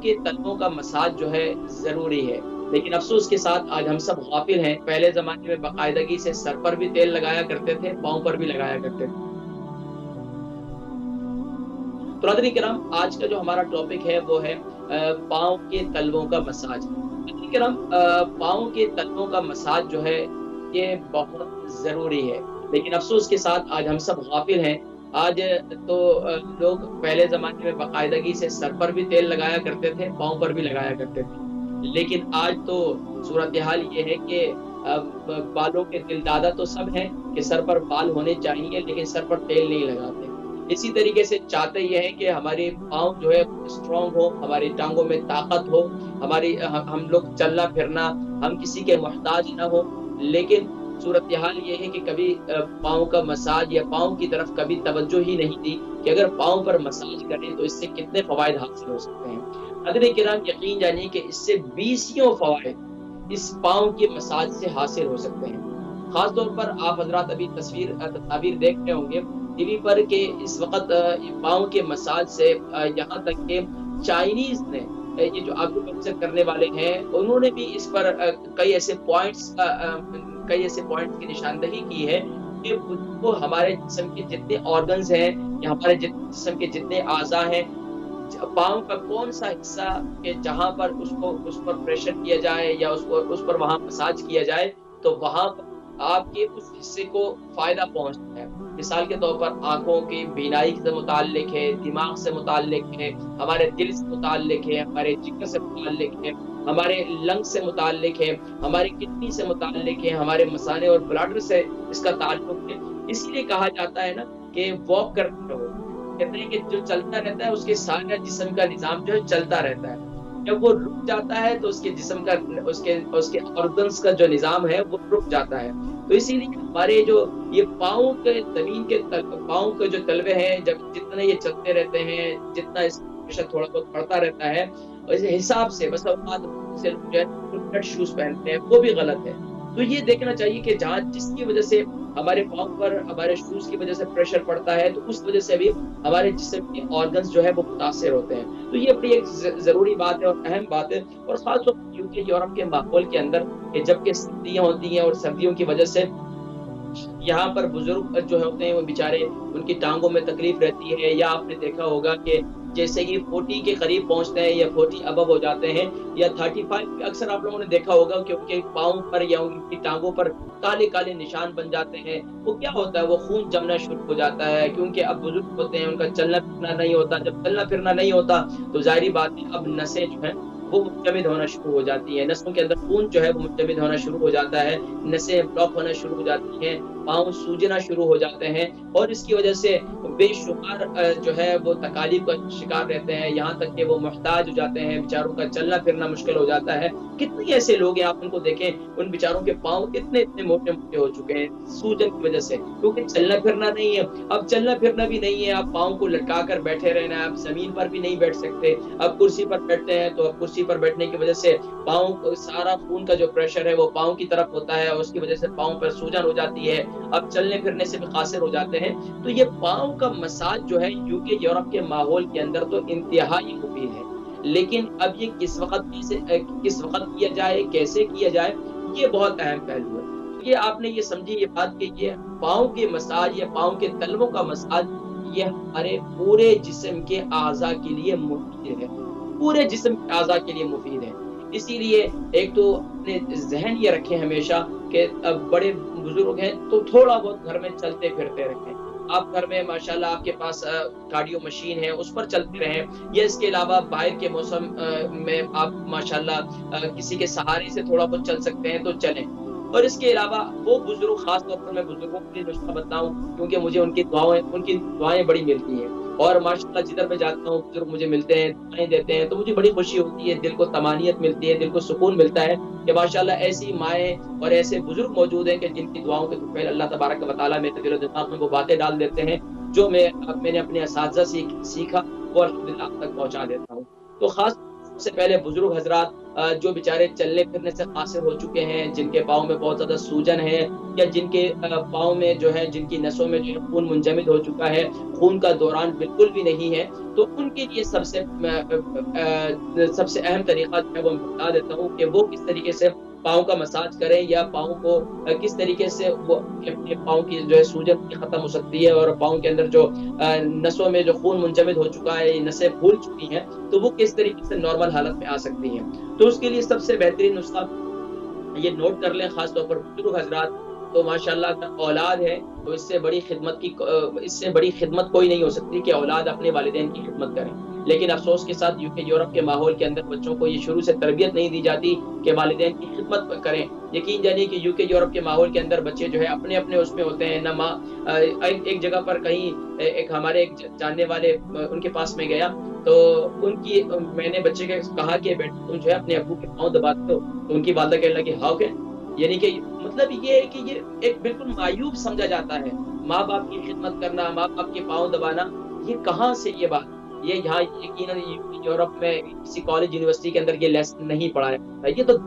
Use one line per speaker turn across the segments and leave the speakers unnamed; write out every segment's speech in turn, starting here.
کے तलवों का मसाज जो है जरूरी है, लेकिन अफसोस के साथ आज हम सब गाफिल हैं। पहले जमाने में बाकायदगी से सर पर भी तेल लगाया करते थे, पाँव पर भी लगाया करते थे। तो नाज़रीन किराम, आज का जो हमारा टॉपिक है वो है पाँव के तलवों का मसाज। नाज़रीन किराम, पाँव के तलवों का मसाज जो है ये बहुत ज़रूरी है, लेकिन अफ़सोस के साथ आज हम सब गाफिल हैं। आज तो लोग पहले ज़माने में बाकायदगी से सर पर भी तेल लगाया करते थे, पाँव पर भी लगाया करते थे। लेकिन आज तो सूरत-ए-हाल ये है कि बालों के दिलदादा तो सब हैं कि सर पर बाल होने चाहिए, लेकिन सर पर तेल नहीं लगाते। इसी तरीके से चाहते ये हैं कि हमारे पाँव जो है स्ट्रॉन्ग हो, हमारी टाँगों में ताकत हो, हमारी हम लोग चलना-फिरना, हम किसी के मोहताज ना हो। लेकिन सूरत-ए-हाल ये है कि कभी पाँव का मसाज या पाँव की तरफ कभी तवज्जो ही नहीं दी कि अगर पाँव पर मसाज करें तो इससे कितने फ़वाइद हासिल हो सकते हैं। नाज़रीन किराम, यकीन जानिए कि इससे बीसियों फ़वाइद इस पाँव के मसाज से हासिल हो सकते हैं। ख़ास तौर पर आप हज़रात अभी तस्वीर देख रहे होंगे टीवी पर कि इस वक़्त पाँव के मसाज से यहाँ तक कि चाइनीज़ ने ये जो एक्यूपंक्चर करने वाले हैं, उन्होंने भी इस पर कई ऐसे पॉइंट्स की निशानदही की है कि वो हमारे जिस्म के जितने ऑर्गन्स हैं या हमारे जिस्म के जितने अज़ा हैं, पाँव का कौन-सा हिस्सा कि जहाँ पर उस पर प्रेशर किया जाए या उस पर वहाँ मसाज किया जाए, तो वहाँ पर आपके उस हिस्से को फ़ायदा पहुँचता है। मिसाल के तौर पर आँखों की बीनाई से मुताल्लिक है, दिमाग से मुताल्लिक है, हमारे दिल से मुताल्लिक है, हमारे जिगर से मुताल्लिक है, हमारे लंग्स से मुताल्लिक है, हमारी किडनी से मुताल्लिक है, हमारे मसाने और ब्लडर से इसका ताल्लुक है। इसीलिए कहा जाता है ना कि वॉक करते रहो। कहते हैं कि जो चलता रहता है उसके सारा जिस्म का निज़ाम जो है चलता रहता है। जब वो रुक जाता है तो उसके जिस्म का उसके ऑर्गन्स का जो निज़ाम है वो रुक जाता है। तो इसीलिए हमारे जो ये पाँव के ज़मीन के पाँव के जो तलवे हैं, जब जितने ये चलते रहते हैं, जितना इस प्रेशर थोड़ा बहुत पड़ता रहता है, उस हिसाब से बस औकात से जो है फ्लैट शूज़ पहनते हैं, वो भी गलत है। तो ये देखना चाहिए कि जहाँ जिसकी वज़ह से हमारे पाँव पर हमारे शूज़ की वज़ह से प्रेशर पड़ता है, तो उस वज़ह से भी हमारे जिस्म के ऑर्गन्स जो है वो मुतासिर होते हैं। तो ये बड़ी एक ज़रूरी बात है और अहम बात है, और ख़ास तौर पर यूके, यूरोप के माहौल के अंदर कि जबकि सर्दियाँ होती हैं और सर्दियों की वज़ह से यहाँ पर बुजुर्ग जो होते हैं वो बेचारे, उनकी टांगों में तकलीफ रहती है, या आपने देखा होगा कि जैसे ही 40 के करीब पहुँचते हैं या 40 अबव हो जाते हैं या 35, अक्सर आप लोगों ने देखा होगा कि उनके पाँव पर या उनकी टांगों पर काले-काले निशान बन जाते हैं। वो क्या होता है, वो खून जमना शुरू हो जाता है, क्योंकि अब बुजुर्ग होते हैं, उनका चलना-फिरना नहीं होता। जब चलना-फिरना नहीं होता तो ज़ाहिर-सी बात है अब नसें जो हैं वो मुंजमद होना शुरू हो जाती हैं। नसों के अंदर खून जो है वो मुंजमद होना शुरू हो जाता है, नसें ब्लॉक होना शुरू हो जाती हैं, पाँव सूजना शुरू हो जाते हैं, और इसकी वजह से बेशुमार जो है वो तकालीफ का शिकार रहते हैं, यहाँ तक कि वो मुहताज हो जाते हैं, बेचारों का चलना-फिरना मुश्किल हो जाता है। कितने ऐसे लोग हैं, आप उनको देखें, उन बेचारों के पाँव इतने मोटे-मोटे हो चुके हैं सूजन की वजह से, क्योंकि चलना-फिरना नहीं है। अब चलना-फिरना भी नहीं है, आप पाँव को लटका कर बैठे रहना है, आप ज़मीन पर भी नहीं बैठ सकते। अब कुर्सी पर बैठते हैं तो अब कुर्सी पर बैठने की वजह से पाँव, सारा खून का जो प्रेशर है वो पाँव की तरफ होता है, और उसकी वजह से पाँव पर सूजन हो जाती है। अब चलने-फिरने से भी कासिर हो जाते हैं। तो ये पाँव का मसाज जो है यूके, यूरोप के माहौल के अंदर तो इंतहाई मुफीद है। लेकिन अब ये किस वक़्त किया जाए, कैसे किया जाए, ये बहुत अहम पहलू है। तो ये आपने ये समझी ये बात कि ये पाँव के मसाज या पाँव के तलवों का मसाज, ये हमारे पूरे जिस्म के अज़ा के लिए मुफीद है। पूरे जिस्म के अज़ा के लिए मुफीद है। इसीलिए एक तो अपने ज़हन ये रखें हमेशा कि बड़े बुजुर्ग हैं तो थोड़ा बहुत घर में चलते-फिरते रहें। आप घर में माशाल्लाह आपके पास कार्डियो मशीन है, उस पर चलते रहें, या इसके अलावा बाहर के मौसम में आप माशाल्लाह किसी के सहारे से थोड़ा बहुत चल सकते हैं तो चलें। और इसके अलावा वो बुजुर्ग, खास तौर पर मैं बुजुर्गों के लिए नुस्खा बताऊँ, क्योंकि मुझे उनकी दुआएँ बड़ी मिलती हैं, और माशाल्लाह जिधर मैं जाता हूँ बुजुर्ग मुझे मिलते हैं, दुआएँ देते हैं, तो मुझे बड़ी खुशी होती है, दिल को तमानियत मिलती है, दिल को सुकून मिलता है कि माशाल्लाह ऐसी माएँ और ऐसे बुजुर्ग मौजूद हैं कि जिनकी दुआओं के तुफ़ैल अल्लाह तबारक व तआला मेरे दिल और दिमाग में वो बातें डाल देते हैं, जो मैंने अपने असातिज़ा से सीखा वो अल्हम्दुलिल्लाह आप तक पहुँचा देता हूँ। तो ख़ास सबसे पहले बुजुर्ग हजरात जो बेचारे चलने फिरने से कासिर हो चुके हैं, जिनके पाँव में बहुत ज़्यादा सूजन है या जिनके पाँव में जो है जिनकी नसों में जो है खून मुंजमद हो चुका है, खून का दौरान बिल्कुल भी नहीं है, तो उनके लिए सबसे अहम तरीका जो है वो मैं बता देता हूँ कि वो किस तरीके से पाँव का मसाज करें या पाँव को किस तरीके से वो अपने पाँव की जो है सूजन खत्म हो सकती है और पाँव के अंदर जो नसों में जो खून मुंजमद हो चुका है, नसें फूल चुकी हैं, तो वो किस तरीके से नॉर्मल हालत में आ सकती हैं। तो उसके लिए सबसे बेहतरीन नुस्खा ये नोट कर लें, खास तौर पर बुजुर्ग हजरात, तो माशाल्लाह अगर औलाद है तो इससे बड़ी खिदमत कोई नहीं हो सकती कि औलाद अपने वालिदैन की खिदमत करें। लेकिन अफसोस के साथ यूके यूरोप के माहौल के अंदर बच्चों को ये शुरू से तरबियत नहीं दी जाती कि वालिदैन की खिदमत करें। यकीन जानिए कि यूके यूरोप के माहौल के अंदर बच्चे जो है अपने उसमें होते हैं, ना माँ एक जगह पर कहीं एक हमारे एक जानने वाले उनके पास में गया, तो मैंने बच्चे के कहा कि बेटा तुम जो है अपने अब्बू के पाँव दबाते हो, तो उनकी वालिदा कहने लगी हाउ कैन, यानी कि मतलब ये है कि ये एक बिल्कुल मायूब समझा जाता है। माँ-बाप की खिदमत करना, माँ-बाप के पाँव दबाना, ये कहाँ से ये बात? ये यहाँ यकीनन यूरोप में किसी कॉलेज यूनिवर्सिटी के अंदर ये लेसन नहीं पढ़ाया जाता है। ये तो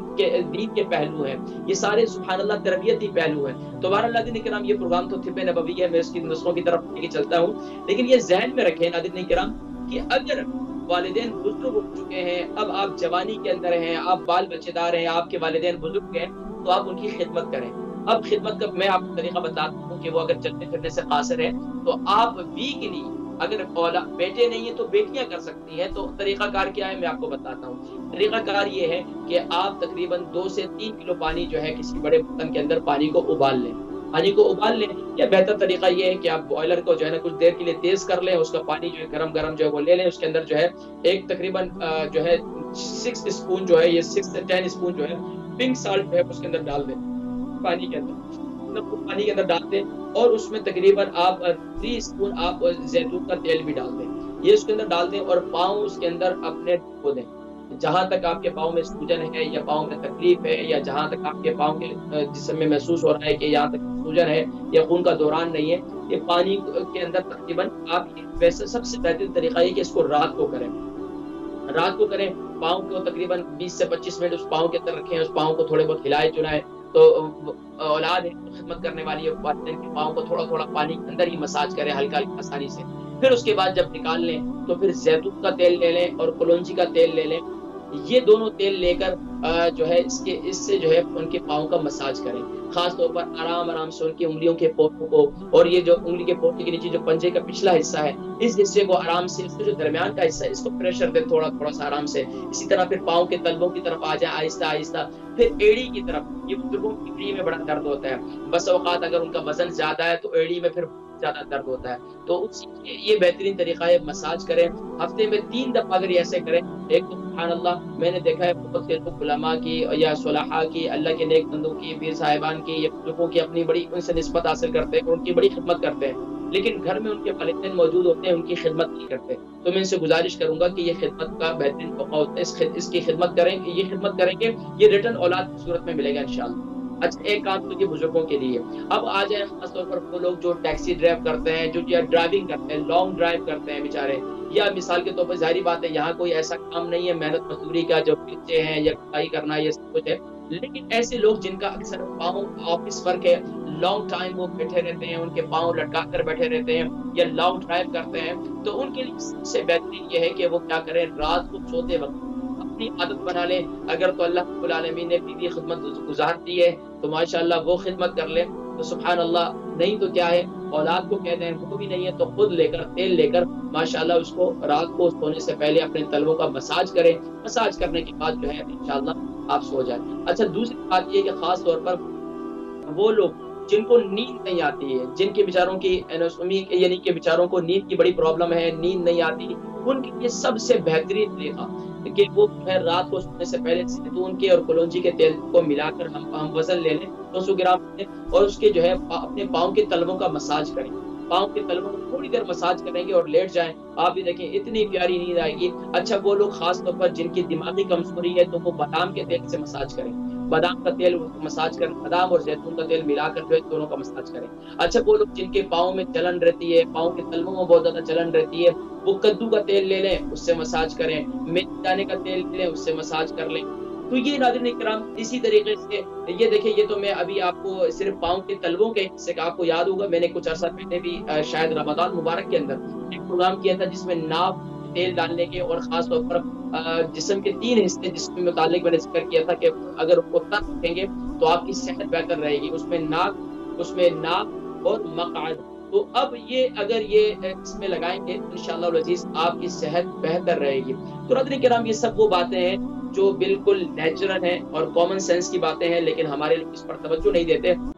दीन के पहलू हैं। ये सारे सुभान अल्लाह तरबियती पहलू हैं। तो बहरहाल नाज़रीन किराम, ये प्रोग्राम तो तिब्बे नबवी है, मैं इसकी नुस्खों की तरफ लेके चलता हूँ। लेकिन ये ज़हन में रखें नाज़रीन किराम कि अगर वालिदैन बुजुर्ग हो चुके हैं, अब आप जवानी के अंदर हैं, आप बाल बच्चेदार हैं, आपके वालिदैन बुजुर्ग हैं, तो आप उनकी खिदमत करें। अब खिदमत का मैं आपको तरीका बताता हूँ कि वो अगर चलने फिरने से कासिर है, तो आप वीकली अगर बेटे नहीं है तो बेटियां कर सकती हैं। तो तरीकाकार क्या है मैं आपको बताता हूँ। तरीकाकार ये है कि आप तकरीबन 2 से 3 किलो पानी जो है किसी बड़े बर्तन के अंदर पानी को उबाल लें। पानी को उबाल लें, या बेहतर तरीका ये है कि आप बॉयलर को जो है ना कुछ देर के लिए तेज कर लें, उसका पानी जो है गरम-गरम जो है वो ले लें, उसके अंदर जो है एक तकरीबन जो है 6 स्पून जो है, ये 6 से 10 स्पून जो है पिंक साल्ट जो है उसके अंदर डाल दें, पानी के अंदर। पानी के अंदर डाल दें और उसमें तकरीबन आप 3 स्पून आप जैतून का तेल भी डाल दें। ये उसके अंदर डाल दें और पाँव उसके अंदर अपने धो दें। जहाँ तक आपके पाँव में सूजन है या पाँव में तकलीफ है या जहाँ तक आपके पाँव के जिस्म में महसूस हो रहा है कि यहाँ तक सूजन है या खून का दौरान नहीं है, ये पानी के अंदर तकरीबन आप, वैसे सबसे बेहतरीन तरीका ये कि इसको रात को करें। रात को करें, पाँव को तकरीबन 20 से 25 मिनट उस पाँव के अंदर रखें, उस पाँव को थोड़े बहुत हिलाएं-चुलाएं, तो औलाद है खिदमत करने वाली वालिदैन के पाँव को थोड़ा-थोड़ा पानी के अंदर ही मसाज करें हल्का-हल्का आसानी से। फिर उसके बाद जब निकाल लें, तो फिर ज़ैतून का तेल ले लें और कलौंजी का तेल ले लें। ये दोनों तेल लेकर जो है इससे जो है उनके पाँव का मसाज करें। ख़ास तौर पर आराम-आराम से उनकी उँगलियों के पोटों को, और ये जो उँगली के पोटे के नीचे जो पंजे का पिछला हिस्सा है, इस हिस्से को आराम से, इसके जो दरमियान का हिस्सा है, इसको प्रेशर दें थोड़ा-थोड़ा सा आराम से। इसी तरह फिर पाँव के तलवों की तरफ आ जाएँ आहिस्ता-आहिस्ता। फिर एड़ी की तरफ, ये बुजुर्गों की एड़ी में बड़ा दर्द होता है। बस औक़ात अगर उनका वज़न ज़्यादा है तो एड़ी में फिर ज़्यादा दर्द होता है। तो ये बेहतरीन तरीका है, मसाज करें। हफ़्ते में 3 दफ़ा अगर ये ऐसे करें, एक तो सुभान अल्लाह, मैंने देखा है बहुत से लोग उलमा की या सुलहा की, अल्लाह के नेक बंदों की, पीर साहिबान की या बुजुर्गों की अपनी बड़ी उनसे निस्बत हासिल करते हैं, उनकी बड़ी खिदमत करते हैं। लेकिन घर में उनके वालिदैन मौजूद होते हैं, उनकी खिदमत नहीं करते। तो मैं इनसे गुज़ारिश करूँगा कि ये खिदमत का बेहतरीन मौका होता है, इसकी खिदमत करें। ये खिदमत करेंगे, ये रिटर्न औलाद की सूरत में मिलेगा इंशाअल्लाह। अच्छा, एक काम तो ये बुजुर्गों के लिए। अब आ जाए खास तौर पर वो लोग जो टैक्सी ड्राइव करते हैं, जो या ड्राइविंग करते हैं, लॉन्ग ड्राइव करते हैं बेचारे, या मिसाल के तौर पर ज़ाहिर बात है यहाँ कोई ऐसा काम नहीं है मेहनत मज़दूरी का, जो बच्चे हैं या पढ़ाई करना ये सब कुछ है। लेकिन ऐसे लोग जिनका अक्सर पाँव ऑफ़िस वर्क है, लॉन्ग टाइम वो बैठे रहते हैं, उनके पाँव लटका कर बैठे रहते हैं या लॉन्ग ड्राइव करते हैं, तो उनके लिए सबसे बेहतरीन ये है कि वो क्या करें, रात को सोते वक़्त अपनी आदत बना लें। अगर तो अल्लाह रब्बुल आलमीन ने बीवी खिदमत गुज़ार दी है, तो माशाअल्लाह वो खिदमत कर लें, तो सुभान अल्लाह। नहीं तो क्या है, औलाद को कह दें, वो भी नहीं है तो खुद लेकर, तेल लेकर माशाअल्लाह उसको रात को सोने से पहले अपने तलवों का मसाज करें। मसाज करने के बाद जो है इंशाअल्लाह आप सो जाएँ। अच्छा, दूसरी बात ये है कि ख़ास तौर पर वो लोग जिनको नींद नहीं आती है, जिनके बेचारों की एनोस्टोमी यानी कि बेचारों को नींद की बड़ी प्रॉब्लम है, नींद नहीं आती, उनके लिए सबसे बेहतरीन तरीका कि वो जो है रात को सोने से पहले ज़ैतून के और कलौंजी के तेल को मिलाकर हम वज़न ले लें 200 ग्राम लें और उसके जो है अपने पाँव के तलवों का मसाज करें। पाँव के तलवों को थोड़ी देर मसाज करेंगे और लेट जाएँ। आप भी देखें इतनी प्यारी नींद आएगी। अच्छा, वो लोग ख़ास तौर पर जिनकी दिमागी कमज़ोरी है, तो वो बादाम के तेल से मसाज करें। बादाम का तेल मसाज करें, बादाम और ज़ैतून का तेल मिलाकर जो है दोनों का मसाज करें। अच्छा वो लोग जिनके पाँव में जलन रहती है, पाँव के तलवों में बहुत ज़्यादा जलन रहती है, वो कद्दू का तेल ले लें, उससे मसाज करें, मेथी दाने का तेल ले लें, उससे मसाज कर लें। तो ये नाज़रीन इकराम इसी तरीके से ये देखिए ये तो मैं अभी आपको सिर्फ़ पाँव के तलवों के हिस्से का आपको याद होगा मैंने कुछ अरसा पहले भी शायद रमज़ान मुबारक के अंदर एक प्रोग्राम किया था जिसमें नाक तेल डालने के और ख़ास तौर पर जिस्म के 3 हिस्से जिसके मुतालिक मैंने ज़िक्र किया था कि अगर उनको तक रखेंगे तो आपकी सेहत बेहतर रहेगी। उसमें नाक और मक़अद। तो अब ये अगर ये इसमें लगाएँगे तो इंशाअल्लाह वल अज़ीज़ आपकी सेहत बेहतर रहेगी। तो नाज़रीन किराम ये सब वो बातें हैं जो बिल्कुल नेचुरल हैं और कॉमन सेंस की बातें हैं, लेकिन हमारे लोग इस पर तवज्जो नहीं देते।